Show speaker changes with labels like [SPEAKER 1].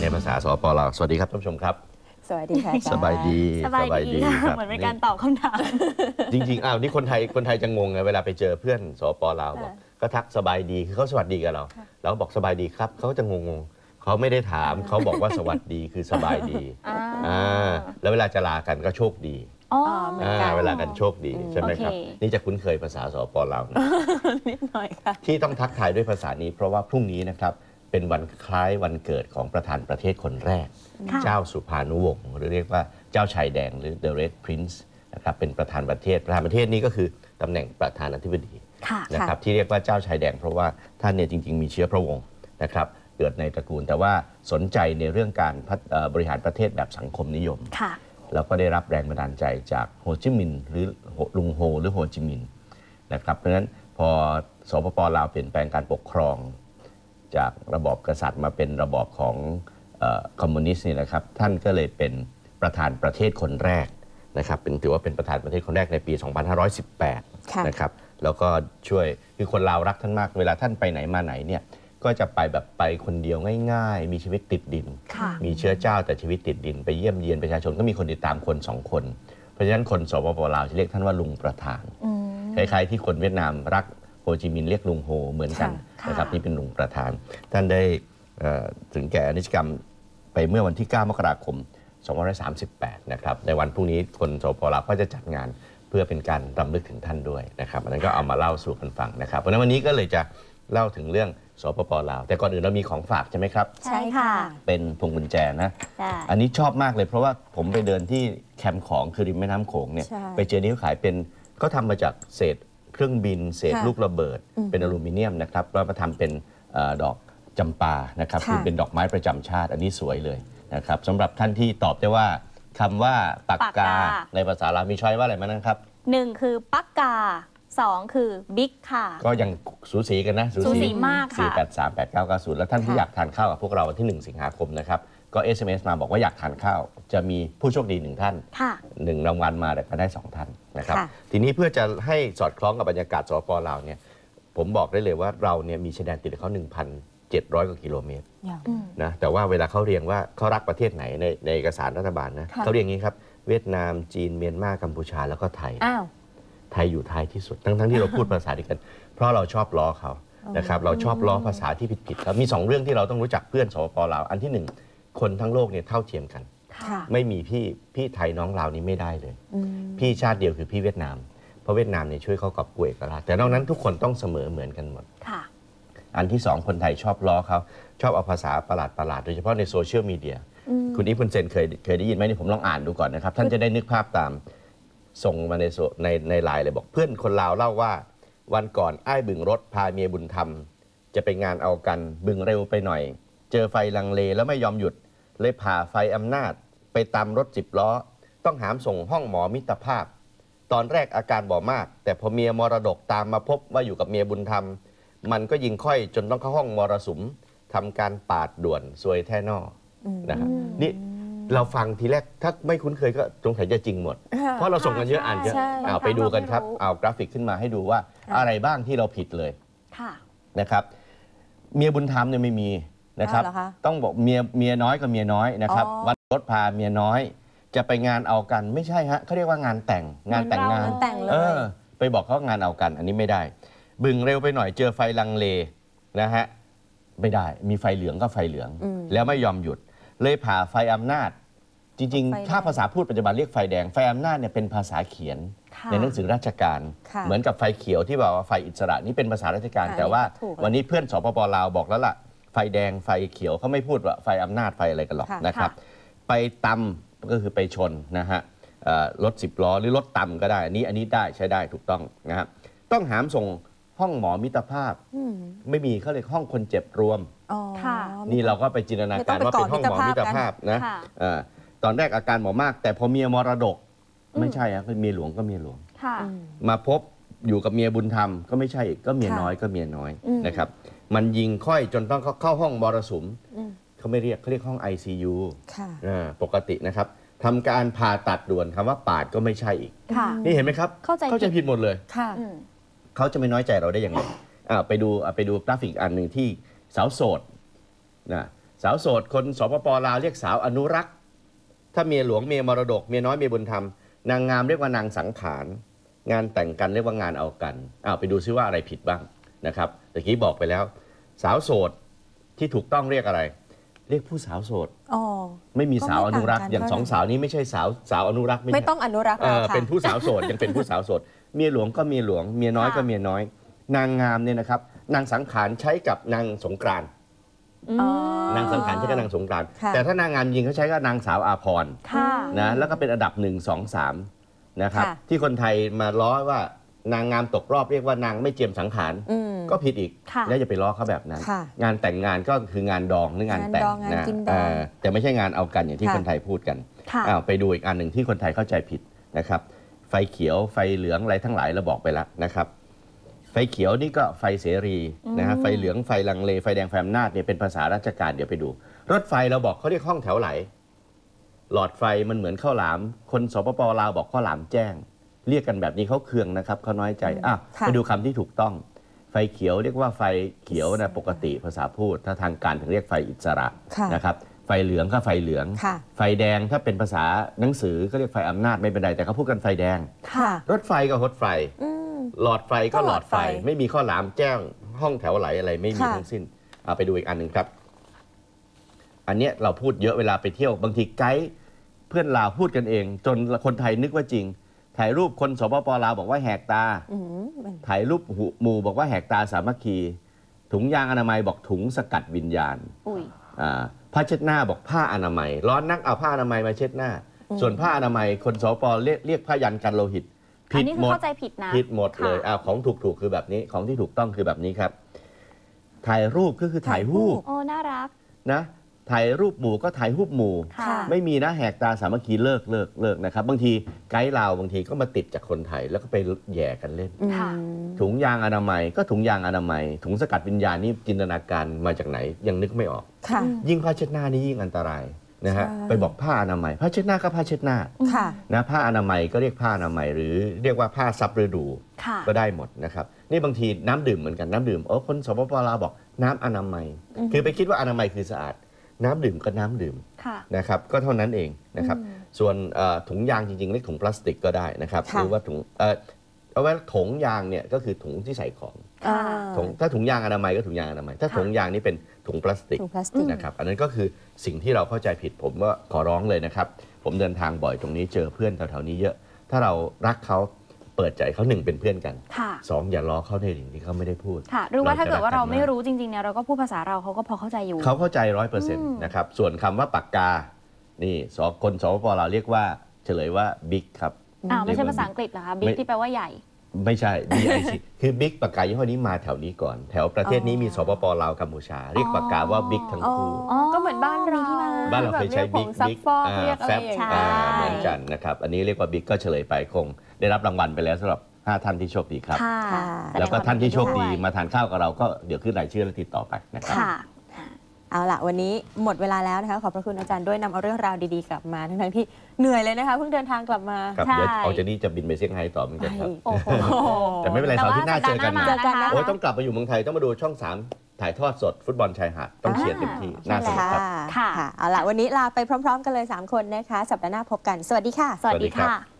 [SPEAKER 1] ภาษาสปป.ลาวสวัสดีครับท่านผู้ชมครับ
[SPEAKER 2] สวัสดีค่ะ
[SPEAKER 1] สบายดี
[SPEAKER 3] ครับเหมือนเป็นการตอบคำถาม
[SPEAKER 1] จริงๆนี่คนไทยจะงงไงเวลาไปเจอเพื่อนสปป.ลาวบอกก็ทักสบายดีคือเขาสวัสดีกับเราเราก็บอกสบายดีครับเขาจะงงเขาไม่ได้ถามเขาบอกว่าสวัสดีคือสบายดีแล้วเวลาจะลากันก็โชคดีเวลากันโชคดีใช่ไหมครับนี่จะคุ้นเคยภาษาสปป.ลาว
[SPEAKER 3] นิดหน่อยค่ะ
[SPEAKER 1] ที่ต้องทักทายด้วยภาษานี้เพราะว่าพรุ่งนี้นะครับเป็นวันคล้ายวันเกิดของประธานประเทศคนแรกเจ้าสุภานุวงศ์หรือเรียกว่าเจ้าชายแดงหรือ The Red Prince นะครับเป็นประธานประเทศนี้ก็คือตำแหน่งประธานาธิบดีนะครับที่เรียกว่าเจ้าชายแดงเพราะว่าท่านเนี่ยจริงๆมีเชื้อพระวงศ์นะครับเกิดในตระกูลแต่ว่าสนใจในเรื่องการบริหารประเทศแบบสังคมนิยมแล้วก็ได้รับแรงบันดาลใจจากโฮจิมินห์หรือลุงโฮหรือโฮจิมินห์นะครับเพราะฉะนั้นพอสปป.ลาวเปลี่ยนแปลงการปกครองจากระบอบกษัตริย์มาเป็นระบอบของคอมมิวนิสต์นี่นะครับท่านก็เลยเป็นประธานประเทศคนแรกนะครับถือว่าเป็นประธานประเทศคนแรกในปี 2518 นะครับแล้วก็ช่วยคือคนลาวรักท่านมากเวลาท่านไปไหนมาไหนเนี่ยก็จะไปแบบไปคนเดียวง่ายๆมีชีวิตติดดินมีเชื้อเจ้าแต่ชีวิตติดดินไปเยี่ยมเยียนประชาชนก็มีคนติดตามคน2 คนเพราะฉะนั้นคนสปป.ลาวจะเรียกท่านว่าลุงประธานคล้ายๆที่คนเวียดนามรักโฮจิมินห์เรียกลุงโฮเหมือนกันนะครับนี่เป็นลุงประธานท่านได้ถึงแก่อนิจกรรมไปเมื่อวันที่ 9 มกราคม 2538 นะครับในวันพรุ่งนี้คนสปป.ลาวก็จะจัดงานเพื่อเป็นการรำลึกถึงท่านด้วยนะครับอันนั้นก็เอามาเล่าสู่กันฟังนะครับเพราะฉะนั้นวันนี้ก็เลยจะเล่าถึงเรื่องสปป.ลาวแต่ก่อนอื่นเรามีของฝากใช่ไหมครับ
[SPEAKER 3] ใช่ค่ะ
[SPEAKER 1] เป็นพวงกุญแจนะอันนี้ชอบมากเลยเพราะว่าผมไปเดินที่แคมป์ของคือริมแม่น้ำโขงเนี่ยไปเจอนี้เขาขายเป็นก็ทำมาจากเศษเครื่องบินเศษลูกระเบิดเป็นอลูมิเนียมนะครับแล้วมาทำเป็นดอกจำปานะครับคือเป็นดอกไม้ประจำชาติอันนี้สวยเลยนะครับสำหรับท่านที่ตอบได้ว่าคำว่าปากกาในภาษาลาวมีช้อยว่าอะไรมานะครับ
[SPEAKER 3] 1คือปากกา2คือบิ๊กค่ะ
[SPEAKER 1] ก็ยังสูสีกันนะ
[SPEAKER 3] สูสีมากค่ะ
[SPEAKER 1] 4838990แล้วท่านที่อยากทานข้าวกับพวกเราวันที่ 1 สิงหาคมนะครับก็ SMS มาบอกว่าอยากทานข้าวจะมีผู้โชคดี1 ท่าน1 รางวัลมาแต่ก็ได้2 ท่านนะครับทีนี้เพื่อจะให้สอดคล้องกับบรรยากาศสปป.ลาวเนี่ยผมบอกได้เลยว่าเราเนี่ยมีชายแดนติดกับเขา 1,700 กว่ากิโลเมตรนะแต่ว่าเวลาเขาเรียงว่าเขารักประเทศไหนในเอกสารรัฐบาลนะเขาเรียงนี้ครับเวียดนามจีนเมียนมากัมพูชาแล้วก็ไทยอยู่ท้ายที่สุดทั้งที่เราพูดภาษาเดียวกันเพราะเราชอบล้อเขานะครับเราชอบล้อภาษาที่ผิดครับมี2 เรื่องที่เราต้องรู้จักเพื่อนสปป.ลาวอันที่1คนทั้งโลกเนี่ยเท่าเทียมกันไม่มีพี่ไทยน้องลาวนี้ไม่ได้เลยพี่ชาติเดียวคือพี่เวียดนามเพราะเวียดนามเนี่ยช่วยเขากอบกู้เอกราชแต่นอกนั้นทุกคนต้องเสมอเหมือนกันหมดอันที่2คนไทยชอบล้อเขาชอบเอาภาษาประหลาดโดยเฉพาะในโซเชียลมีเดียคุณอีฟคุณเซนเคยได้ยินไหมนี่ผมลองอ่านดูก่อนนะครับท่านจะได้นึกภาพตามส่งมาในไลน์เลยบอกเพื่อนคนลาวเล่าว่าวันก่อนอ้ายบึงรถพาเมียบุญธรรมจะไปงานเอากันบึงเร็วไปหน่อยเจอไฟลังเลแล้วไม่ยอมหยุดเลยผ่าไฟอำนาจไปตามรถ10 ล้อต้องหามส่งห้องหมอมิตรภาพตอนแรกอาการบ่มากแต่พอเมียมรดกตามมาพบว่าอยู่กับเมียบุญธรรมมันก็ยิงค่อยจนต้องเข้าห้องมรสุมทำการปาดด่วนซวยแท่นอนะครับนี่เราฟังทีแรกถ้าไม่คุ้นเคยก็สงสัยจะจริงหมดเพราะเราส่งกันเยอะอ่านเยอะเอาไปดูกันครับเอากราฟิกขึ้นมาให้ดูว่าอะไรบ้างที่เราผิดเลยนะครับเมียบุญธรรมเนี่ยไม่มีนะครับต้องบอกเมียน้อยกับเมียน้อยนะครับวันรถพาเมียน้อยจะไปงานเอากันไม่ใช่ฮะเขาเรียกว่างานแต่งงานไปบอกเขางานเอากันอันนี้ไม่ได้บึงเร็วไปหน่อยเจอไฟลังเลนะฮะไม่ได้มีไฟเหลืองก็ไฟเหลืองแล้วไม่ยอมหยุดเลยผ่าไฟอำนาจจริงๆถ้าภาษาพูดปัจจุบันเรียกไฟแดงไฟอำนาจเนี่ยเป็นภาษาเขียนในหนังสือราชการเหมือนกับไฟเขียวที่บอกว่าไฟอิสระนี่เป็นภาษาราชการแต่ว่าวันนี้เพื่อนสปป.ลาวบอกแล้วล่ะไฟแดงไฟเขียวเขาไม่พูดว่าไฟอำนาจไฟอะไรกันหรอกนะครับไปตำก็คือไปชนนะฮะรถ10 ล้อหรือรถตำก็ได้อันนี้ได้ใช้ได้ถูกต้องนะครับต้องหามส่งห้องหมอมิตรภาพไม่มีเขาเรียกห้องคนเจ็บรวมนี่เราก็ไปจินตนาการว่าเป็นห้องหมอมิตรภาพนะตอนแรกอาการหมอมากแต่พอเมียมรดกไม่ใช่อะเมียหลวงก็เมียหลวงมาพบอยู่กับเมียบุญธรรมก็ไม่ใช่ก็เมียน้อยก็เมียน้อยนะครับมันยิงค่อยจนต้องเข้าห้องมรสุมเขาไม่เรียกเขาเรียกห้อง ICU ปกตินะครับทำการผ่าตัดด่วนคำว่าปาดก็ไม่ใช่อีกนี่เห็นไหมครับเข้าใจผิดหมดเลยเขาจะไม่น้อยใจเราได้ยังไงไปดูกราฟิกอันหนึ่งที่สาวโสดนะสาวโสดคนสปปลาวเรียกสาวอนุรักษ์ถ้าเมียหลวงเมียมรดกเมียน้อยเมียบุญธรรมนางงามเรียกว่านางสังขารงานแต่งกันเรียกว่างานเอากันไปดูซิว่าอะไรผิดบ้างนะครับตะกี้บอกไปแล้ว สาวโสดที่ถูกต้องเรียกอะไร เรียกผู้สาวโสดไม่มีสาวอนุรักษ์อย่างสองสาวนี้ไม่ใช่สาวอนุรักษ์
[SPEAKER 2] ไม่ต้องอนุรักษ์แล้วค่ะ
[SPEAKER 1] เป็นผู้สาวโสดยังเป็นผู้สาวโสดเมียหลวงก็เมียหลวงเมียน้อยก็เมียน้อยนางงามเนี่ยนะครับนางสังขารใช้กับนางสงกรานต์นางสังขารใช้กับนางสงกรานต์แต่ถ้านางงามยิงเขาใช้กับนางสาวอาภรณ์นะแล้วก็เป็นอันดับ1 2 3นะครับที่คนไทยมาล้อว่านางงามตกรอบเรียกว่านางไม่เจียมสังขารก็ผิดอีกแล้วจะไปล้อเขาแบบนั้นงานแต่งงานก็คืองานดองหรืองานแต่งนะแต่ไม่ใช่งานเอากันอย่างที่คนไทยพูดกันไปดูอีกอันหนึ่งที่คนไทยเข้าใจผิดนะครับไฟเขียวไฟเหลืองอะไรทั้งหลายเราบอกไปแล้วนะครับไฟเขียวนี่ก็ไฟเสรีนะฮะไฟเหลืองไฟลังเลไฟแดงไฟอำนาจเนี่ยเป็นภาษาราชการเดี๋ยวไปดูรถไฟเราบอกเขาเรียกห้องแถวไหลหลอดไฟมันเหมือนข้าวหลามคนสปปลาวบอกข้าวหลามแจ้งเรียกกันแบบนี้เขาเคืองนะครับเขาน้อยใจไปดูคำที่ถูกต้องไฟเขียวเรียกว่าไฟเขียวนะปกติภาษาพูดถ้าทางการถึงเรียกไฟอิสระนะครับไฟเหลืองก็ไฟเหลืองไฟแดงถ้าเป็นภาษาหนังสือก็เรียกไฟอำนาจไม่เป็นไรแต่เขาพูดกันไฟแดงรถไฟก็รถไฟหลอดไฟก็หลอดไฟไม่มีข้อหลามแจ้งห้องแถวไหลอะไรไม่มีทั้งสิ้นไปดูอีกอันหนึ่งครับอันนี้เราพูดเยอะเวลาไปเที่ยวบางทีไกด์เพื่อนลาวพูดกันเองจนคนไทยนึกว่าจริงถ่ายรูปคนสปปลาวบอกว่าแหกตาถ่ายรูปหมู่บอกว่าแหกตาสามัคคีถุงยางอนามัยบอกถุงสกัดวิญญาณผ้าเช็ดหน้าบอกผ้าอนามัยร้อนนักเอาผ้าอนามัยมาเช็ดหน้าส่วนผ้าอนามัยคนสปปเรียกผ้ายันกันโลหิต
[SPEAKER 3] ผิดหมดเข้าใจผิดนะ
[SPEAKER 1] ผิดหมดเลยของถูกคือแบบนี้ของที่ถูกต้องคือแบบนี้ครับถ่ายรูปก็คือถ่ายรูป
[SPEAKER 3] น่ารัก
[SPEAKER 1] นะถ่ายรูปหมู่ก็ถ่ายรูปหมู่ไม่มีนะแหกตาสามัคคีเลิกนะครับบางทีไกด์ลาวบางทีก็มาติดจากคนไทยแล้วก็ไปแย่กันเล่นถุงยางอนามัยก็ถุงยางอนามัยถุงสกัดวิญญาณนี่จินตนาการมาจากไหนยังนึกไม่ออกยิ่งผ้าเช็ดหน้านี่ยิ่งอันตรายนะฮะไปบอกผ้าอนามัยผ้าเช็ดหน้าก็ผ้าเช็ดหน้านะผ้าอนามัยก็เรียกผ้าอนามัยหรือเรียกว่าผ้าซับฤดูก็ได้หมดนะครับนี่บางทีน้ำดื่มเหมือนกันน้ำดื่มคนสปปลาวบอกน้ำอนามัยคือไปคิดว่าอนามัยคือสะอาดน้ำดื่มก็น้ำดื่มนะครับก็เท่านั้นเองนะครับส่วนถุงยางจริงๆเรียกถุงพลาสติกก็ได้นะครับหรือว่าถุงเอาไว้ถุงยางเนี่ยก็คือถุงที่ใส่ของถ้าถุงยางอนามัยก็ถุงยางอนามัยถ้าถุงยางนี่เป็นถุงพลาสติกนะครับอันนั้นก็คือสิ่งที่เราเข้าใจผิดผมว่าขอร้องเลยนะครับผมเดินทางบ่อยตรงนี้เจอเพื่อนแถวๆนี้เยอะถ้าเรารักเขาเปิดใจเขา1เป็นเพื่อนกัน2อย่าล้อเขาในสิ่งที่เขาไม่ได้พูด
[SPEAKER 3] หรือว่าถ้าเกิดว่าเราไม่รู้จริงๆเนี่ยเราก็พูดภาษาเราเขาก็พอเข้าใจอยู่
[SPEAKER 1] เขาเข้าใจ100%นะครับส่วนคำว่าปากกานี่คนสปปเราเรียกว่าเฉลยว่าบิ๊กครับ
[SPEAKER 3] ไม่ใช่ภาษาอังกฤษเหรอคะบิ๊กที่แปลว่าใหญ่
[SPEAKER 1] ไม่ใช่ BIC คือบิ๊กปากกายี่ห้อนี้มาแถวนี้ก่อนแถวประเทศนี้มีสปปลาวกัมพูชาเรียกปากกาว่าบิ๊กทั้งคู่
[SPEAKER 2] ก็เหมือนบ้าน
[SPEAKER 1] เราเคยใช้บิ๊กแฟบเหมือนกันนะครับอันนี้เรียกว่าบิ๊กก็เฉลยไปคงได้รับรางวัลไปแล้วสำหรับ5 ท่านที่โชคดีครับแล้วก็ท่านที่โชคดีมาทานข้าวกับเราก็เดี๋ยวขึ้นรายชื่อและติดต่อไปนะครับ
[SPEAKER 2] เอาล่ะวันนี้หมดเวลาแล้วนะคะขอบพระคุณอาจารย์ด้วยนำเอาเรื่องราวดีๆกลับมาทั้งที่เหนื่อยเลยนะคะเพิ่งเดินทางกลับมา
[SPEAKER 1] ครับเดี๋ยวออกจากนี้จะบินไปเซี่ยงไฮ้ต่อเหมือนกันครับแต่ไม่เป็นไรเสาร์ที่หน้าเจอกันนะต้องกลับมาอยู่เมืองไทยต้องมาดูช่อง3ถ่ายทอดสดฟุตบอลชายหาดต้องเชียร์เต็มที่น่าสนุกครับ
[SPEAKER 2] ค่ะเอาล่ะวันนี้ลาไปพร้อมๆกันเลย3คนนะคะสัปดาห์หน้าพบกันสวัสดีค่ะ
[SPEAKER 3] สวัสดีค่ะ